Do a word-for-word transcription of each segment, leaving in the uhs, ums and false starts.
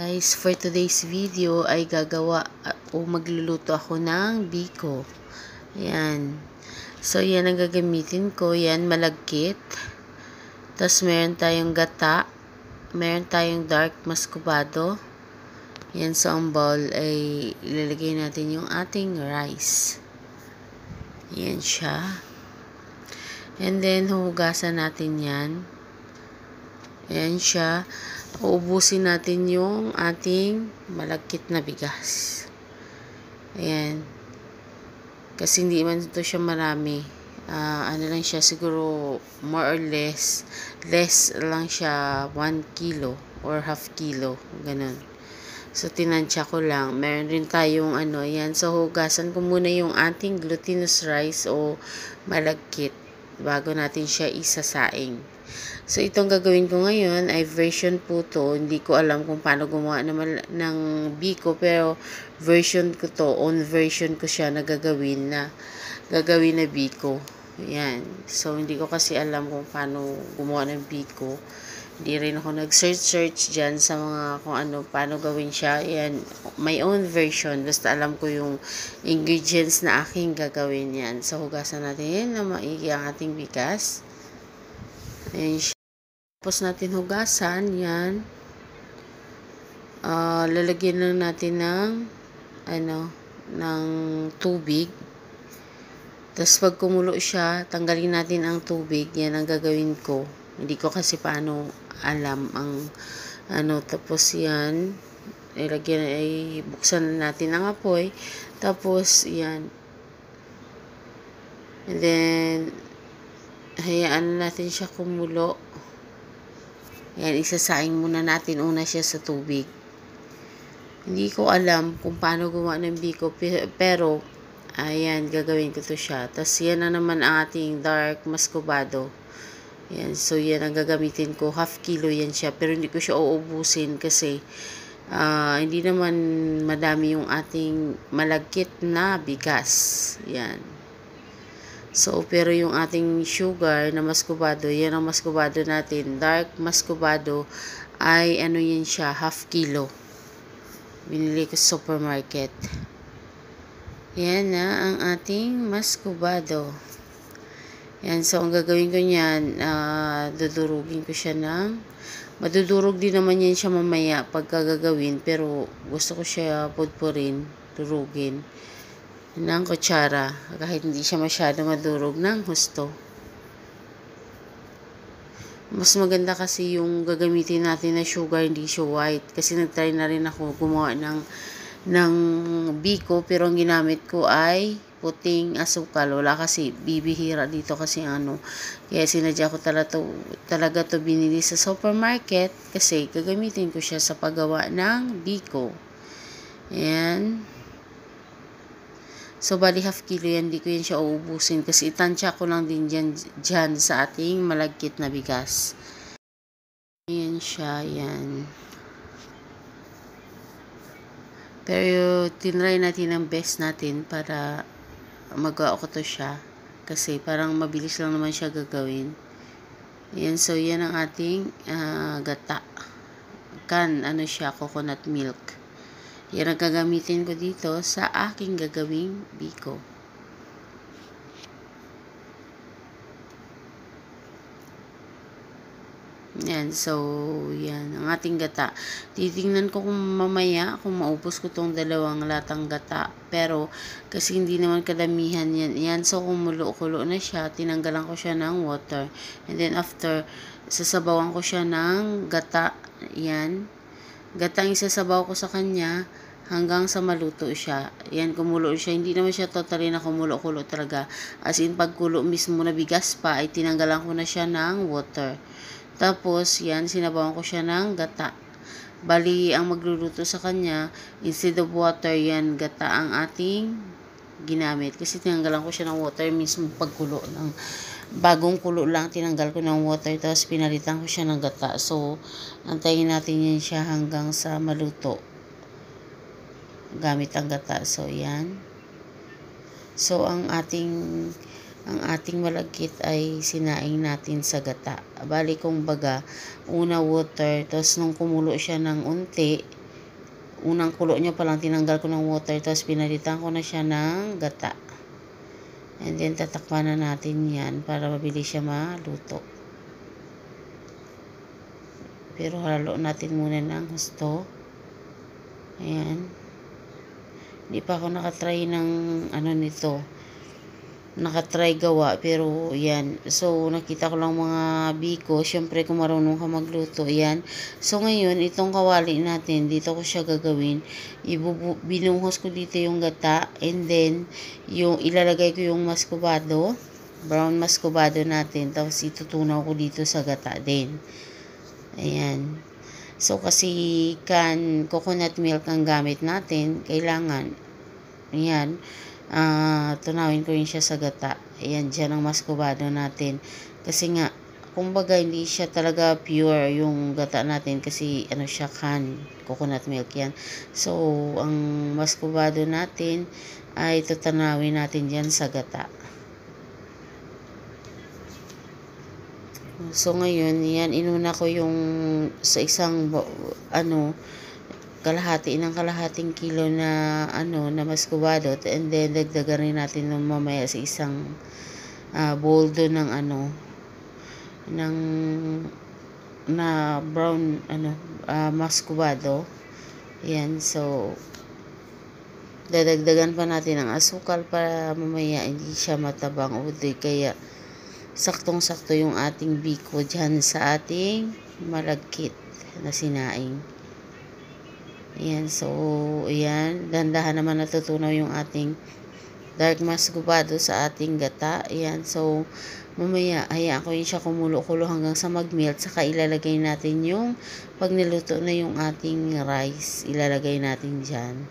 Guys, for today's video ay gagawa o magluluto ako ng biko. Ayan. So, yan ang gagamitin ko. Yan, malagkit. Tapos, meron tayong gata. Meron tayong dark muscovado. Yan, so ang bowl ay ilalagay natin yung ating rice. Yan siya. And then, huhugasan natin yan. Ayan siya. Uubusin natin yung ating malagkit na bigas. Ayan. Kasi hindi man ito siya marami. Uh, ano lang siya, siguro more or less. Less lang siya one kilo or half kilo. Ganun. So, tinansya ko lang. Meron rin tayong ano, ayan. So, hugasan ko muna yung ating glutinous rice o malagkit bago natin siya isasaing. So, itong gagawin ko ngayon ay version po to. Hindi ko alam kung paano gumawa naman ng biko, pero version ko to. Own version ko siya na gagawin na gagawin na biko. Yan. So, hindi ko kasi alam kung paano gumawa ng biko. Hindi rin ako nag-search-search dyan sa mga kung ano, paano gawin siya. Yan. My own version. Basta alam ko yung ingredients na aking gagawin yan. So, hugasan natin yan na maigi ang ating bigas. Ayan siya. Tapos natin hugasan, yan. Uh, lalagyan lang natin ng, ano, ng tubig. Tapos pag kumulo siya, tanggalin natin ang tubig. Yan ang gagawin ko. Hindi ko kasi paano alam ang, ano, tapos yan. Ilagyan, ay buksan natin ang apoy. Tapos, yan. And then, hayaan natin siya kumulo. Ayan, isasaing muna natin una siya sa tubig. Hindi ko alam kung paano gumawa ng biko, pero, ayan, gagawin ko to siya. Tapos, yan na naman ang ating dark muscovado. Ayan, so yan ang gagamitin ko. Half kilo yan siya, pero hindi ko siya uubusin kasi, uh, hindi naman madami yung ating malagkit na bigas. Yan. So, pero yung ating sugar na muscovado, yan ang muscovado natin. Dark muscovado ay ano yan siya, half kilo. Binili ko sa supermarket. Yan na ang ating muscovado. Yan, so ang gagawin ko niyan, uh, dudurugin ko siya ng, madudurog din naman yan siya mamaya pagka gagawin, pero gusto ko siya pudpurin, durugin ng kutsara kahit hindi siya masyado madurog ng husto. Mas maganda kasi yung gagamitin natin na sugar, hindi siya white, kasi nagtry na rin ako gumawa ng ng biko, pero ang ginamit ko ay puting asukal. Wala kasi, bibihira dito kasi ano, kaya sinadya ko talaga to, talaga to binili sa supermarket kasi gagamitin ko siya sa paggawa ng biko. Ayan. So, bali half kilo yan, di ko yan siya uubusin kasi itansya ko lang din dyan, dyan sa ating malagkit na bigas. Ayan siya, yan. Pero, tinry natin ang best natin para magawa ko to siya. Kasi, parang mabilis lang naman siya gagawin. Ayan, so, yan ang ating uh, gata. Kan, ano siya, coconut milk. Yan ang gagamitin ko dito sa aking gagawing biko. Yan, so, yan, ang ating gata. Titingnan ko kung mamaya, kung maubos ko tong dalawang latang gata. Pero, kasi hindi naman kadamihan yan. Yan, so, kumulo-kulo na siya, tinanggalan ko siya ng water. And then, after, sasabawan ko siya ng gata. Yan. Gata ang isasabaw ko sa kanya hanggang sa maluto siya. Yan, kumulo siya. Hindi naman siya totally na kumulo-kulo talaga. As in, pagkulo mismo na bigas pa, ay tinanggalan ko na siya ng water. Tapos, yan, sinabawan ko siya ng gata. Bali, ang magluluto sa kanya, instead of water, yan, gata ang ating ginamit. Kasi tinanggalan ko siya ng water mismo pagkulo ng bagong kulo lang, tinanggal ko ng water, tapos pinalitan ko siya ng gata. So, antayin natin yan siya hanggang sa maluto gamit ang gata. So, yan. So, ang ating ang ating malagkit ay sinaing natin sa gata. Bali, kung baga, una water, tapos nung kumulo siya ng unti, unang kulo niya pa lang, tinanggal ko ng water, tapos pinalitan ko na siya ng gata. And then, tatakpan na natin yan para mabilis siya maluto. Pero halo natin muna ng husto. Ayan. Hindi pa ako nakatry ng ano nito. Nakatry gawa, pero yan. So, nakita ko lang mga biko. Siyempre, kung marunong ka magluto, yan. So, ngayon, itong kawali natin, dito ko siya gagawin. Ibubu binuhos ko dito yung gata, and then, yung ilalagay ko yung muscovado, brown muscovado natin, tapos itutunaw ko dito sa gata din. Ayan. So, kasi kan coconut milk ang gamit natin, kailangan, ayan, Uh, tunawin ko yun siya sa gata. Ayan, dyan ang muscovado natin. Kasi nga, kumbaga, hindi siya talaga pure yung gata natin kasi ano siya, can, coconut milk yan. So, ang muscovado natin ay tutanawin natin dyan sa gata. So, ngayon, yan, inuna ko yung sa isang, ano, kalahati ng kalahating kilo na ano na muscovado, and then dagdagan rin natin ng mamaya sa isang uh, bowl do ng ano ng na brown ano uh, muscovado. Yan, so dadagdagan pa natin ang asukal para mamaya hindi siya matabang o di kaya saktong-sakto yung ating biko dyan sa ating malagkit na sinaing. Ayan, so, ayan, dandahan naman natutunaw yung ating dark muscovado sa ating gata. Ayan, so, mamaya, hayaan ko yun siya kumulo-kulo hanggang sa mag-melt. Saka ilalagay natin yung, pag niluto na yung ating rice, ilalagay natin dyan.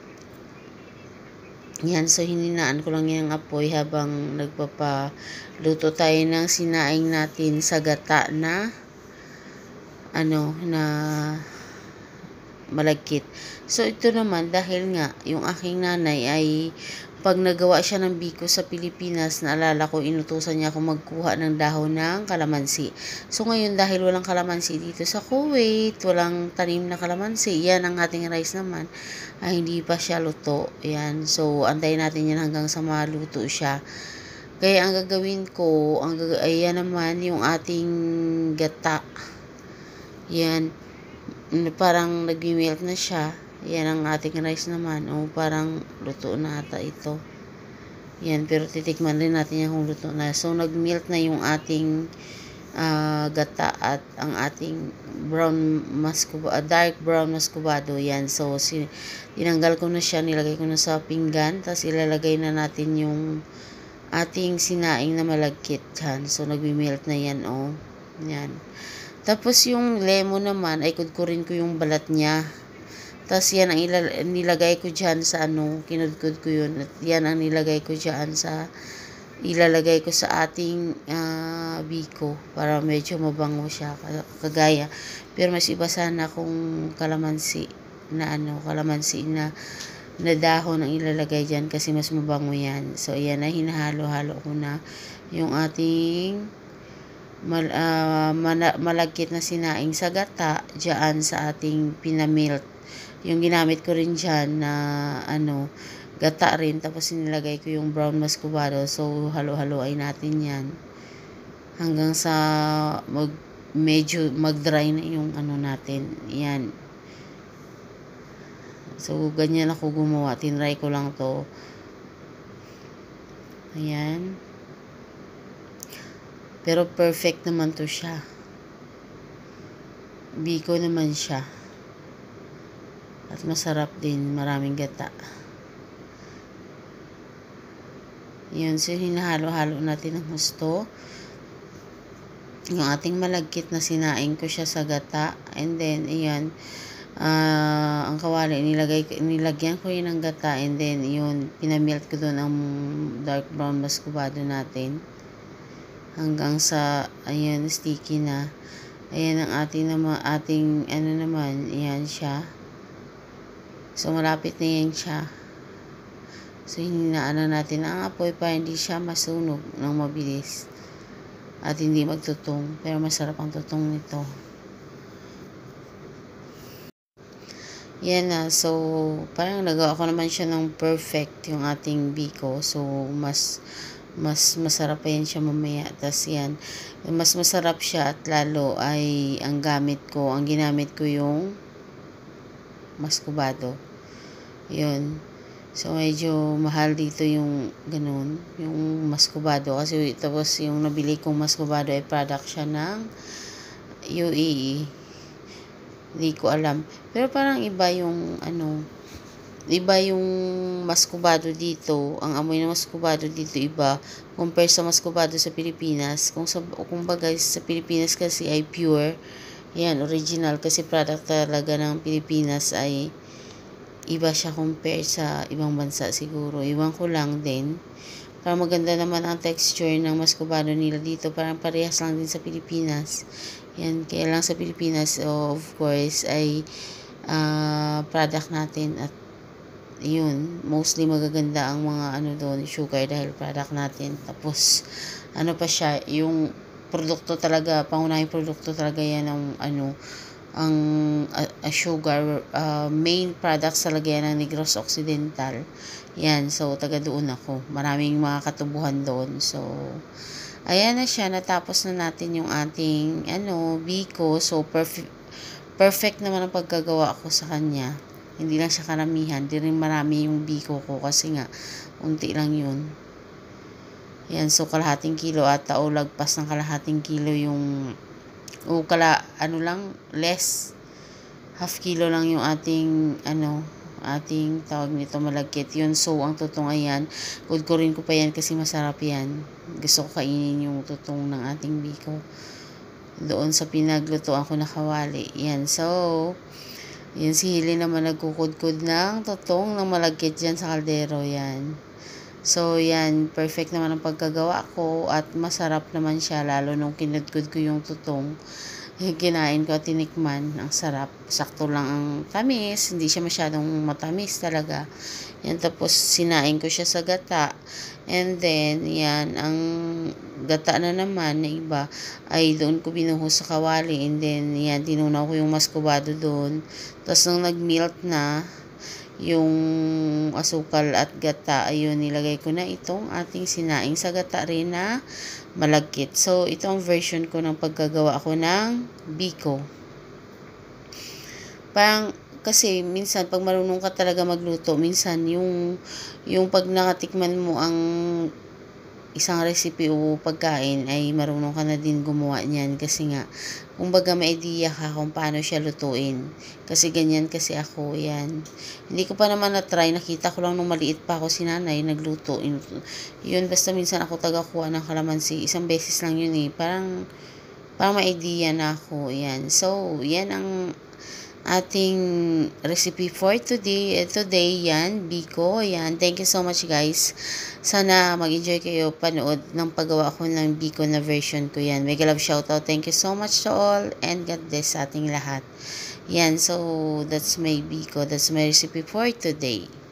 Ayan, so, hininaan ko lang yung apoy habang nagpapaluto tayo ng sinaing natin sa gata na, ano, na, malagkit. So, ito naman, dahil nga, yung aking nanay ay, pag nagawa siya ng biko sa Pilipinas, naalala ko, inutusan niya ako magkuha ng dahon ng kalamansi. So, ngayon, dahil walang kalamansi dito sa Kuwait, walang tanim na kalamansi, yan ang ating rice naman, ay hindi pa siya luto. Yan. So, antayin natin yan hanggang sa maluto siya. Kaya, ang gagawin ko, ang gag ayan naman, yung ating gata. Yan. Parang nag-melt na siya. Yan ang ating rice naman. O parang luto na ata ito. Yan, pero titikman rin natin yan kung luto na. So, nag-melt na yung ating uh, gata at ang ating brown muscovado, uh, dark brown muscovado. Yan, so, si, tinanggal ko na siya. Nilagay ko na sa pinggan. Tapos, ilalagay na natin yung ating sinaing na malagkit dyan. So, nag-melt na yan, o. Yan. Tapos yung lemon naman, ay kudkurin ko yung balat niya. Tapos yan ang nilagay ko dyan sa ano, kinudkud ko yun. At yan ang nilagay ko dyan sa, ilalagay ko sa ating uh, biko para medyo mabango siya, kagaya. Pero mas iba sana kung kalamansi na ano, kalamansi na, na dahon ang ilalagay dyan kasi mas mabango yan. So yan na, hinahalo-halo ko na yung ating Mal, uh, mana, malagkit na sinaing sa gata dyan sa ating pinamelt. Yung ginamit ko rin dyan na ano, gata rin, tapos nilagay ko yung brown muscovado. So, halo-haloay natin yan hanggang sa mag, medyo mag-dry na yung ano natin. Yan. So, ganyan ako gumawa. Tinry ko lang to. Ayan. Pero perfect naman to siya. Biko naman siya. At masarap din. Maraming gata. Yun. So, hinahalo-halo natin ng husto. Yung ating malagkit na sinaing ko siya sa gata. And then, ayan. Uh, ang kawali, nilagay, nilagyan ko yun ng gata. And then, yun. Pinamelt ko doon ang dark brown muscovado natin. Hanggang sa, ayan, sticky na. Ayan ang ating naman, ating, ano naman, ayan siya. So, malapit na yan siya. So, hinaan na natin ang apoy para hindi siya masunog ng mabilis. At hindi magtutong. Pero masarap ang tutong nito. Yan na. So, parang nagawa ko naman siya ng perfect yung ating biko. So, mas mas masarap pa yan siya mamaya. Tas yan, mas masarap siya at lalo ay ang gamit ko, ang ginamit ko yung maskubado. Yun. So, medyo mahal dito yung ganun, yung maskubado. Kasi tapos yung nabili kong maskubado ay product siya ng U A E. Hindi ko alam. Pero parang iba yung ano, iba yung maskubado dito. Ang amoy ng maskubado dito iba compare sa maskubado sa Pilipinas. Kung sa kung bagay sa Pilipinas kasi ay pure. Yan, original kasi product talaga ng Pilipinas ay iba siya compare sa ibang bansa siguro. Iwan ko lang din. Parang maganda naman ang texture ng maskubado nila dito. Parang parehas lang din sa Pilipinas. Yan, kaya lang sa Pilipinas, oh, of course, ay uh, product natin at yun, mostly magaganda ang mga ano doon, sugar dahil product natin. Tapos, ano pa siya, yung produkto talaga, pangunahing produkto talaga yan ng ano, ang uh, uh, sugar, uh, main products talaga yan ng Negros Occidental. Yan, so taga doon ako. Maraming mga katubuhan doon. So, ayan na siya, natapos na natin yung ating ano, biko. So, perfect perfect naman ang pagkagawa ko sa kanya. Hindi lang siya karamihan, di rin marami yung biko ko kasi nga, unti lang yun. Yan, so kalahating kilo ata o lagpas ng kalahating kilo yung, o kala, ano lang, less. Half kilo lang yung ating, ano, ating tawag nito malagkit yun. So ang tutong ayan, kudkurin ko pa yan kasi masarap yan. Gusto ko kainin yung tutong ng ating biko doon sa pinaglutoan ko na kawali. Yan, so yan si Hili naman nagkukudkud ng tutong ng malagkit dyan sa kaldero. Yan, so yan, perfect naman ang pagkagawa ko at masarap naman siya lalo nung kinudkud ko yung tutong. Kinain ko at tinikman. Ang sarap. Sakto lang ang tamis. Hindi siya masyadong matamis talaga. Yan, tapos sinain ko siya sa gata. And then, yan, ang gata na naman na iba ay doon ko binuhos sa kawali. And then, yan, tinunaw ko yung maskubado doon. Tapos nung nag-melt na yung asukal at gata, ayun, nilagay ko na itong ating sinaing sa gata rin na malagkit. So, ito ang version ko ng pagkagawa ko ng biko. Parang, kasi minsan pag marunong ka talaga magluto, minsan yung yung pag nakatikman mo ang isang recipe o pagkain ay marunong ka na din gumawa niyan kasi nga kumbaga may idea ka kung paano siya lutuin. Kasi ganyan kasi ako, yan. Hindi ko pa naman na-try, nakita ko lang nung maliit pa ako si nanay nagluto. Yun, basta minsan ako tagakuha ng kalamansi. Isang beses lang yun eh. Parang, parang may idea na ako, yan. So, yan ang ating recipe for today. Today, yan, biko, yan. Thank you so much, guys. Sana mag-enjoy kayo panood ng paggawa ko ng biko na version ko, yan. Mega love shoutout. Thank you so much to all and God bless sa ating lahat. Yan, so that's my biko. That's my recipe for today.